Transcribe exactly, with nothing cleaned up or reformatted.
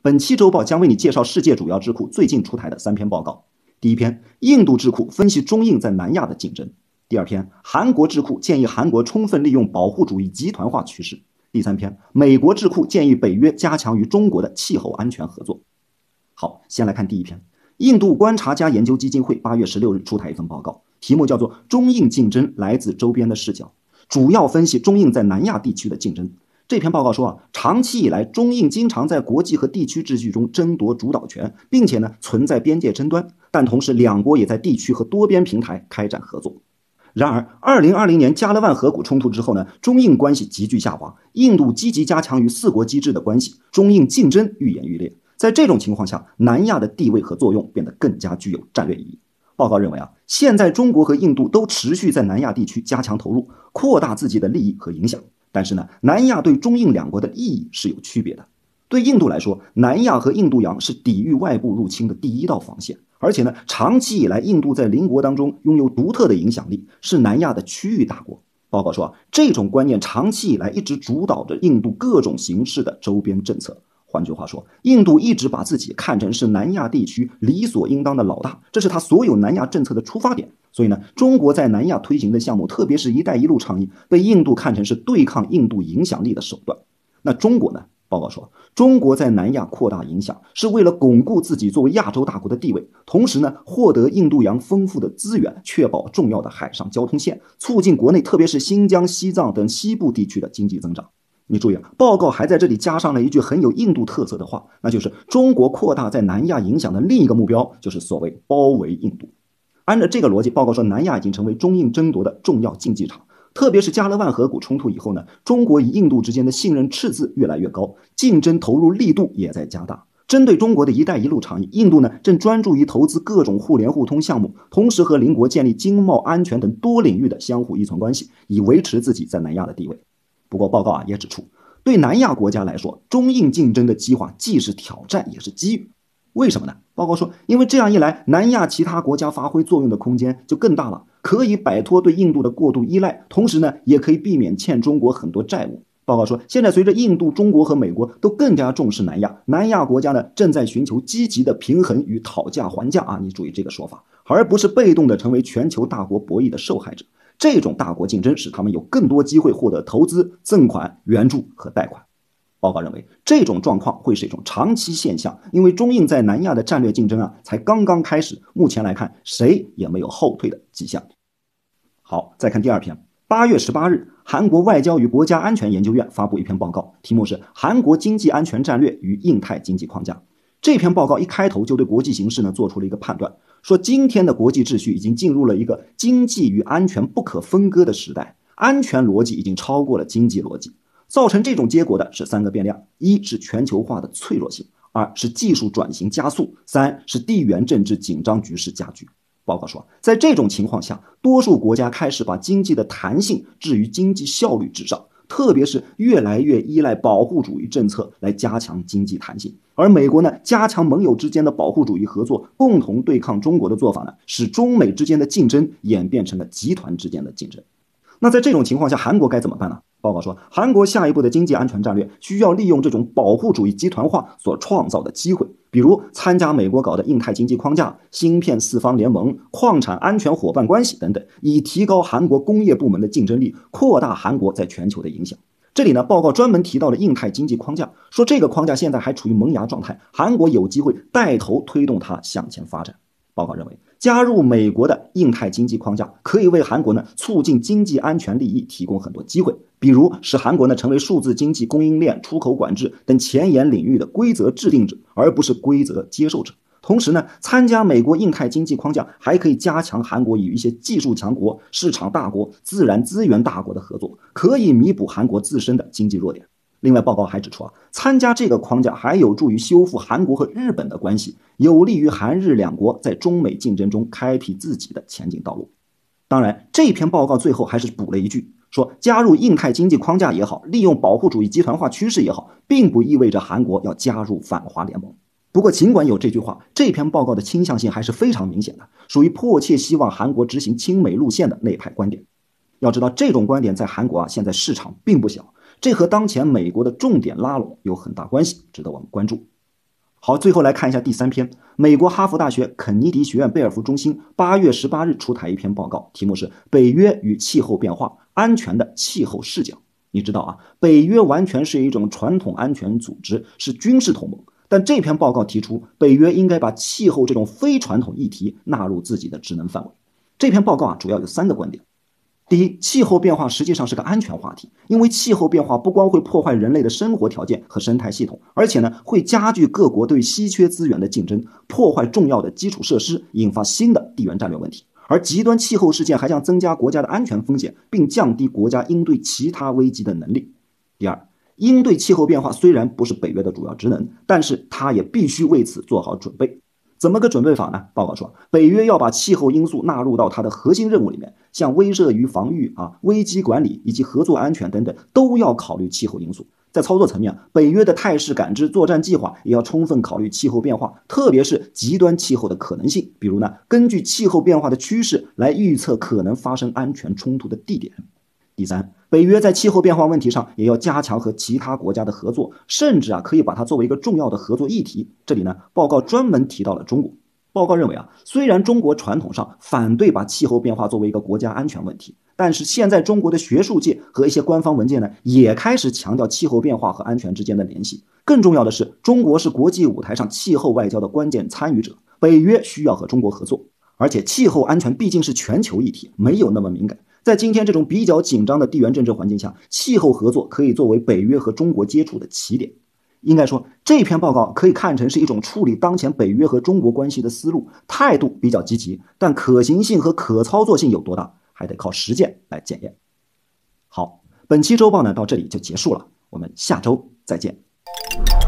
本期周报将为你介绍世界主要智库最近出台的三篇报告。第一篇，印度智库分析中印在南亚的竞争；第二篇，韩国智库建议韩国充分利用保护主义集团化趋势；第三篇，美国智库建议北约加强与中国的气候安全合作。好，先来看第一篇。印度观察家研究基金会八月十六日出台一份报告，题目叫做《中印竞争来自周边的视角》，主要分析中印在南亚地区的竞争。这篇报告说啊，长期以来，中印经常在国际和地区秩序中争夺主导权，并且呢存在边界争端，但同时两国也在地区和多边平台开展合作。然而，二零二零年加勒万河谷冲突之后呢，中印关系急剧下滑，印度积极加强与四国机制的关系，中印竞争愈演愈烈。在这种情况下，南亚的地位和作用变得更加具有战略意义。报告认为啊，现在中国和印度都持续在南亚地区加强投入，扩大自己的利益和影响。但是呢，南亚对中印两国的意义是有区别的。对印度来说，南亚和印度洋是抵御外部入侵的第一道防线，而且呢，长期以来，印度在邻国当中拥有独特的影响力，是南亚的区域大国。报告说啊，这种观念长期以来一直主导着印度各种形式的周边政策。换句话说，印度一直把自己看成是南亚地区理所应当的老大，这是他所有南亚政策的出发点。所以呢，中国在南亚推行的项目，特别是一带一路倡议，被印度看成是对抗印度影响力的手段。那中国呢？报告说，中国在南亚扩大影响，是为了巩固自己作为亚洲大国的地位，同时呢，获得印度洋丰富的资源，确保重要的海上交通线，促进国内特别是新疆、西藏等西部地区的经济增长。你注意啊，报告还在这里加上了一句很有印度特色的话，那就是中国扩大在南亚影响的另一个目标，就是所谓包围印度。按照这个逻辑，报告说南亚已经成为中印争夺的重要竞技场。特别是加勒万河谷冲突以后呢，中国与印度之间的信任赤字越来越高，竞争投入力度也在加大。针对中国的一带一路倡议，印度呢正专注于投资各种互联互通项目，同时和邻国建立经贸、安全等多领域的相互依存关系，以维持自己在南亚的地位。不过报告啊也指出，对南亚国家来说，中印竞争的激化既是挑战也是机遇。为什么呢？报告说，因为这样一来，南亚其他国家发挥作用的空间就更大了，可以摆脱对印度的过度依赖，同时呢，也可以避免欠中国很多债务。报告说，现在随着印度、中国和美国都更加重视南亚，南亚国家呢正在寻求积极的平衡与讨价还价啊，你注意这个说法，而不是被动的成为全球大国博弈的受害者。这种大国竞争使他们有更多机会获得投资、赠款、援助和贷款。报告认为，这种状况会是一种长期现象，因为中印在南亚的战略竞争啊，才刚刚开始，目前来看，谁也没有后退的迹象。好，再看第二篇。八月十八日，韩国外交与国家安全研究院发布一篇报告，题目是《韩国经济安全战略与印太经济框架》。这篇报告一开头就对国际形势呢做出了一个判断，说今天的国际秩序已经进入了一个经济与安全不可分割的时代，安全逻辑已经超过了经济逻辑。造成这种结果的是三个变量：一是全球化的脆弱性，二是技术转型加速，三是地缘政治紧张局势加剧。报告说，在这种情况下，多数国家开始把经济的弹性置于经济效率之上，特别是越来越依赖保护主义政策来加强经济弹性。而美国呢，加强盟友之间的保护主义合作，共同对抗中国的做法呢，使中美之间的竞争演变成了集团之间的竞争。那在这种情况下，韩国该怎么办呢？报告说，韩国下一步的经济安全战略需要利用这种保护主义集团化所创造的机会，比如参加美国搞的印太经济框架、芯片四方联盟、矿产安全伙伴关系等等，以提高韩国工业部门的竞争力，扩大韩国在全球的影响。这里呢，报告专门提到了印太经济框架，说这个框架现在还处于萌芽状态，韩国有机会带头推动它向前发展。报告认为，加入美国的印太经济框架可以为韩国呢促进经济安全利益提供很多机会，比如使韩国呢成为数字经济供应链、出口管制等前沿领域的规则制定者，而不是规则接受者。同时呢，参加美国印太经济框架还可以加强韩国与一些技术强国、市场大国、自然资源大国的合作，可以弥补韩国自身的经济弱点。另外，报告还指出啊，参加这个框架还有助于修复韩国和日本的关系，有利于韩日两国在中美竞争中开辟自己的前进道路。当然，这篇报告最后还是补了一句，说加入印太经济框架也好，利用保护主义集团化趋势也好，并不意味着韩国要加入反华联盟。不过尽管有这句话，这篇报告的倾向性还是非常明显的，属于迫切希望韩国执行亲美路线的那派观点。要知道，这种观点在韩国啊，现在市场并不小，这和当前美国的重点拉拢有很大关系，值得我们关注。 好，最后来看一下第三篇，美国哈佛大学肯尼迪学院贝尔福中心八月十八日出台一篇报告，题目是北约与气候变化安全的气候视角。你知道啊，北约完全是一种传统安全组织，是军事同盟，但这篇报告提出，北约应该把气候这种非传统议题纳入自己的职能范围。这篇报告啊，主要有三个观点。第一，气候变化实际上是个安全话题，因为气候变化不光会破坏人类的生活条件和生态系统，而且呢，会加剧各国对稀缺资源的竞争，破坏重要的基础设施，引发新的地缘战略问题。而极端气候事件还将增加国家的安全风险，并降低国家应对其他危机的能力。第二，应对气候变化虽然不是北约的主要职能，但是它也必须为此做好准备。怎么个准备法呢？报告说，北约要把气候因素纳入到它的核心任务里面，像威慑与防御啊、危机管理以及合作安全等等，都要考虑气候因素。在操作层面，北约的态势感知作战计划也要充分考虑气候变化，特别是极端气候的可能性。比如呢，根据气候变化的趋势来预测可能发生安全冲突的地点。第三，北约在气候变化问题上也要加强和其他国家的合作，甚至啊可以把它作为一个重要的合作议题。这里呢，报告专门提到了中国。报告认为啊，虽然中国传统上反对把气候变化作为一个国家安全问题，但是现在中国的学术界和一些官方文件呢，也开始强调气候变化和安全之间的联系。更重要的是，中国是国际舞台上气候外交的关键参与者，北约需要和中国合作。而且气候安全毕竟是全球议题，没有那么敏感。在今天这种比较紧张的地缘政治环境下，气候合作可以作为北约和中国接触的起点。应该说，这篇报告可以看成是一种处理当前北约和中国关系的思路，态度比较积极，但可行性和可操作性有多大，还得靠实践来检验。好，本期周报呢到这里就结束了，我们下周再见。